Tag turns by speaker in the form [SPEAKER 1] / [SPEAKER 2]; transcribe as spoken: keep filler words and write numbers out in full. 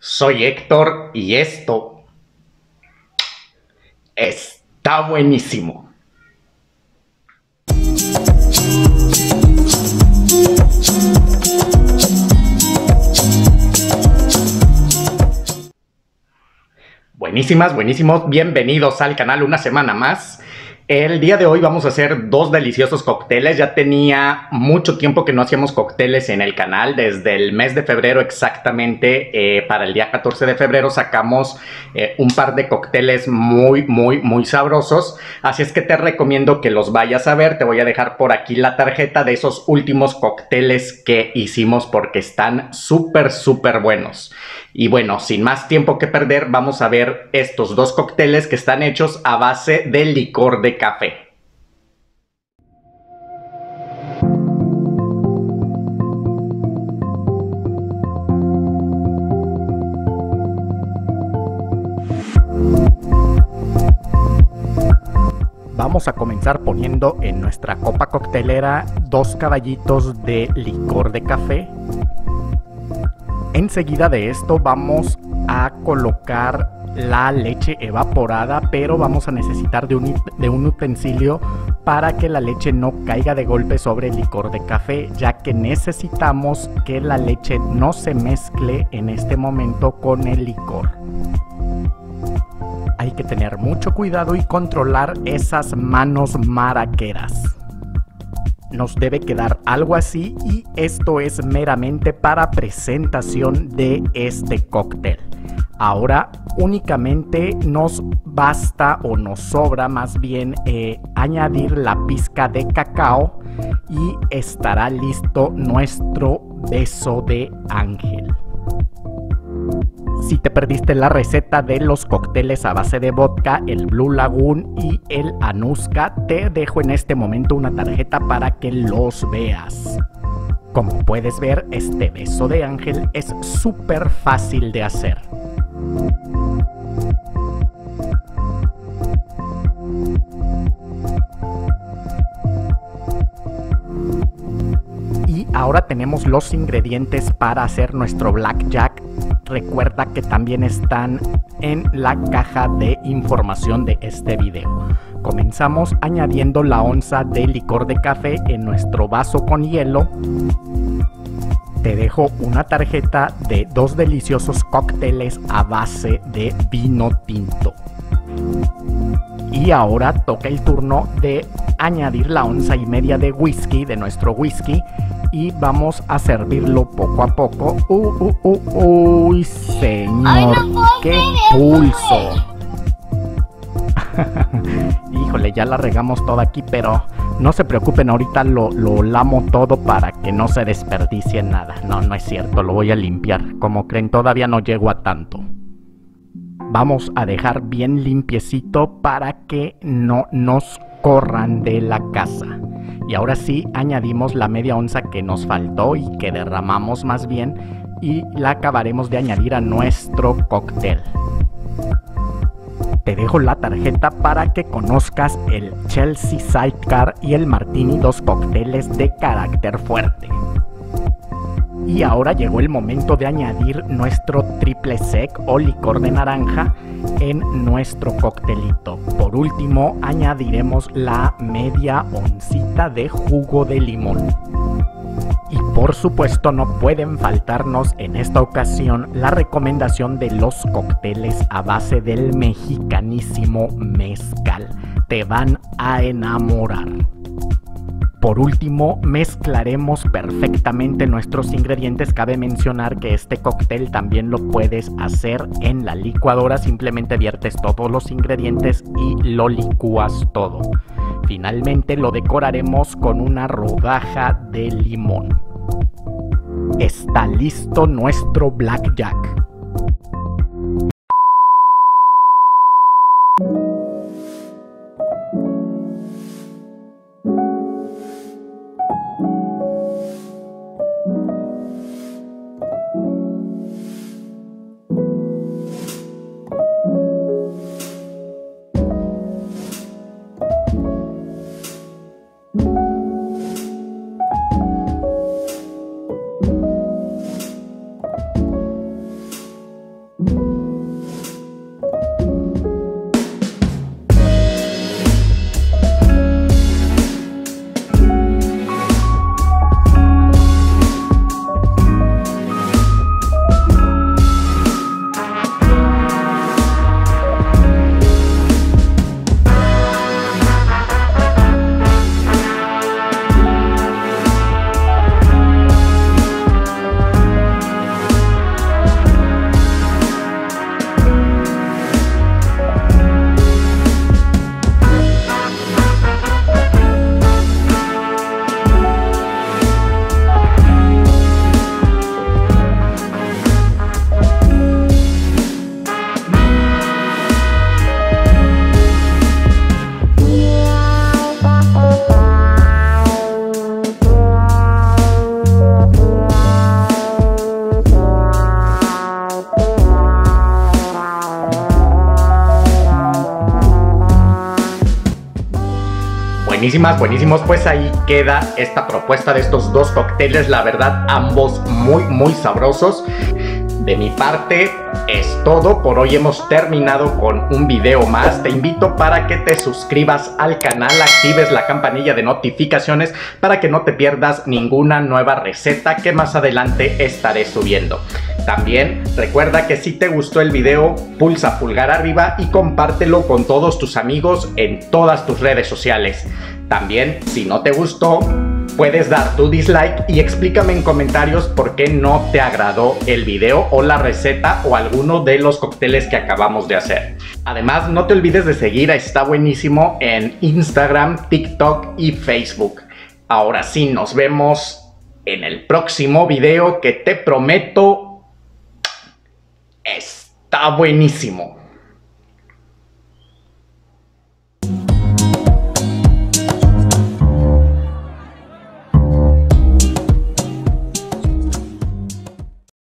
[SPEAKER 1] Soy Héctor y esto está buenísimo. Buenísimas, buenísimos, bienvenidos al canal una semana más. El día de hoy vamos a hacer dos deliciosos cócteles. Ya tenía mucho tiempo que no hacíamos cócteles en el canal. Desde el mes de febrero exactamente, eh, para el día catorce de febrero sacamos eh, un par de cócteles muy, muy, muy sabrosos. Así es que te recomiendo que los vayas a ver. Te voy a dejar por aquí la tarjeta de esos últimos cócteles que hicimos porque están súper, súper buenos. Y bueno, sin más tiempo que perder, vamos a ver estos dos cócteles que están hechos a base de licor de café. Vamos a comenzar poniendo en nuestra copa coctelera dos caballitos de licor de café. Enseguida de esto vamos a colocar la leche evaporada, pero vamos a necesitar de un, de un utensilio para que la leche no caiga de golpe sobre el licor de café, ya que necesitamos que la leche no se mezcle en este momento con el licor. Hay que tener mucho cuidado y controlar esas manos maraqueras. Nos debe quedar algo así y esto es meramente para presentación de este cóctel. Ahora únicamente nos basta o nos sobra más bien eh, añadir la pizca de cacao y estará listo nuestro beso de ángel. Si te perdiste la receta de los cócteles a base de vodka, el Blue Lagoon y el Anuska, te dejo en este momento una tarjeta para que los veas. Como puedes ver, este beso de ángel es súper fácil de hacer. Y ahora tenemos los ingredientes para hacer nuestro blackjack. Recuerda que también están en la caja de información de este video. Comenzamos añadiendo la onza de licor de café en nuestro vaso con hielo. Te dejo una tarjeta de dos deliciosos cócteles a base de vino tinto. Y ahora toca el turno de añadir la onza y media de whisky, de nuestro whisky, y vamos a servirlo poco a poco. Uh, uh, uh, uy, señor,
[SPEAKER 2] Ay, no
[SPEAKER 1] qué pulso. Híjole, ya la regamos toda aquí, pero no se preocupen, ahorita lo, lo lamo todo para que no se desperdicie nada. No, no es cierto, lo voy a limpiar. Como creen, todavía no llego a tanto. Vamos a dejar bien limpiecito para que no nos corran de la casa. Y ahora sí añadimos la media onza que nos faltó y que derramamos más bien, y la acabaremos de añadir a nuestro cóctel. Te dejo la tarjeta para que conozcas el Chelsea Sidecar y el Martini, dos cócteles de carácter fuerte. Y ahora llegó el momento de añadir nuestro triple sec o licor de naranja en nuestro coctelito. Por último, añadiremos la media oncita de jugo de limón. Y por supuesto no pueden faltarnos en esta ocasión la recomendación de los cócteles a base del mexicanísimo mezcal. Te van a enamorar. Por último, mezclaremos perfectamente nuestros ingredientes. Cabe mencionar que este cóctel también lo puedes hacer en la licuadora. Simplemente viertes todos los ingredientes y lo licúas todo. Finalmente lo decoraremos con una rodaja de limón. Está listo nuestro blackjack. Buenísimas, buenísimos, pues ahí queda esta propuesta de estos dos cócteles, la verdad ambos muy muy sabrosos. De mi parte es todo, por hoy hemos terminado con un video más. Te invito para que te suscribas al canal, actives la campanilla de notificaciones para que no te pierdas ninguna nueva receta que más adelante estaré subiendo. También recuerda que si te gustó el video, pulsa pulgar arriba y compártelo con todos tus amigos en todas tus redes sociales. También, si no te gustó, puedes dar tu dislike y explícame en comentarios por qué no te agradó el video o la receta o alguno de los cócteles que acabamos de hacer. Además, no te olvides de seguir a Está Buenísimo en Instagram, TikTok y Facebook. Ahora sí, nos vemos en el próximo video que te prometo está buenísimo.